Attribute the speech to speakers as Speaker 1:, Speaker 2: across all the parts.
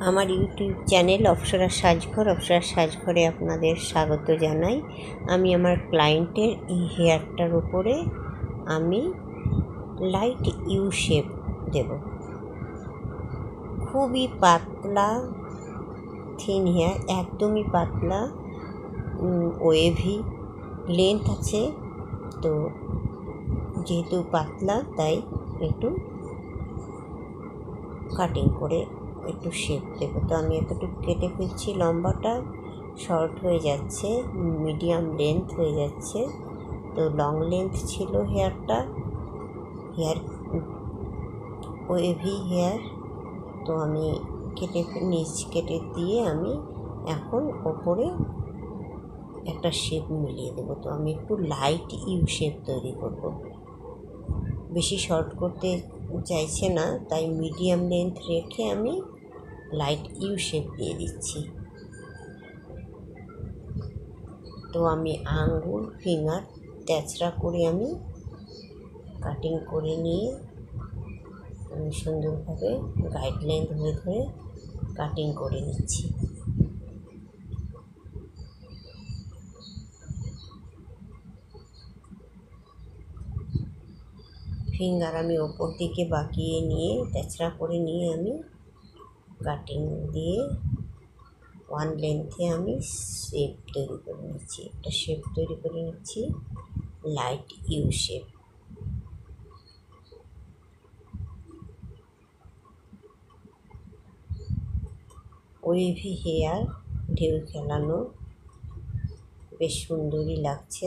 Speaker 1: আমার YouTube channel অপ্সরা সাজঘরে আপনাদের স্বাগত জানাই। আমি আমার ক্লায়েন্টের এই হেয়ারটার উপরে আমি লাইট ইউ শেপ দেব। খুবই পাতলা থিন হেয়ার, একদমই পাতলা, ওয়েভি লেন্থ আছে। তো যেহেতু পাতলা তাই একটু কাটিং করে একটু শেপ দেবো। তো আমি এতটুকু কেটে ফেলছি, লম্বাটা শর্ট হয়ে যাচ্ছে, মিডিয়াম লেন্থ হয়ে যাচ্ছে। তো লং লেন্থ ছিল হেয়ার ওয়েভি হেয়ার। তো আমি নিচ কেটে দিয়ে আমি এখন ওপরে একটা শেপ মিলিয়ে দেবো। তো আমি একটু লাইট ইউ শেপ তৈরি করব। বেশি শর্ট করতে চাইছে না, তাই মিডিয়াম লেন্থ রেখে আমি লাইট ইউ শেপ দিয়ে দিচ্ছি। তো আমি আঙ্গুল ফিঙ্গার তেচড়া করে আমি কাটিং করে নিয়ে আমি সুন্দরভাবে গাইডলাইন ধরে ধরে কাটিং করে নিচ্ছি। ফিঙ্গার আমি ওপর দিকে বাঁকিয়ে নিয়ে তেচড়া করে নিয়ে আমি কাটিং দিয়ে ওয়ান লেন্থে আমি শেপ তৈরি করে নিচ্ছি, একটা শেপ তৈরি করে নিচ্ছি, light U shape. Wavy hair, ঢেউ খেলানো, বেশ সুন্দরই লাগছে,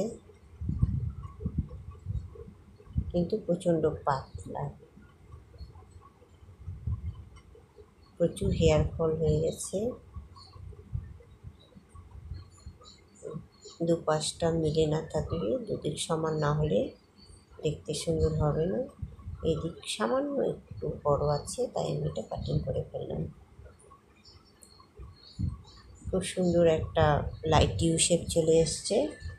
Speaker 1: কিন্তু প্রচণ্ড পাতলা, প্রচুর হেয়ার ফল হয়ে গেছে। দুপাশটা মিলে না থাকলে, দুদিক সমান না হলে দেখতে সুন্দর হবে না। এদিক সামান্য একটু বড় আছে, তাই আমি এটা কাটিং করে ফেললাম। খুব সুন্দর একটা লাইট ইউ শেপ চলে এসছে।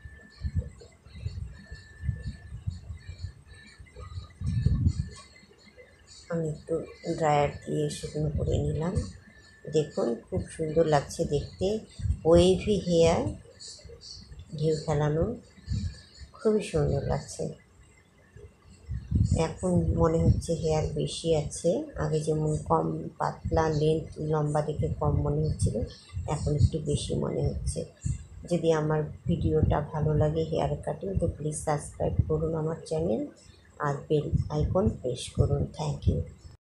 Speaker 1: আমি একটু ড্রায়ার দিয়ে শুকনো করে নিলাম। দেখুন খুব সুন্দর লাগছে দেখতে, ওয়েভি হেয়ার, ঢেউ খেলানো, খুবই সুন্দর লাগছে। এখন মনে হচ্ছে হেয়ার বেশি আছে, আগে যেমন কম পাতলা লেন্থ লম্বা দেখে কম মনে হচ্ছিল, এখন একটু বেশি মনে হচ্ছে। যদি আমার ভিডিওটা ভালো লাগে হেয়ার কাটিং, তো প্লিজ সাবস্ক্রাইব করুন আমার চ্যানেল আর বেল আইকন প্রেস করুন। Thank you.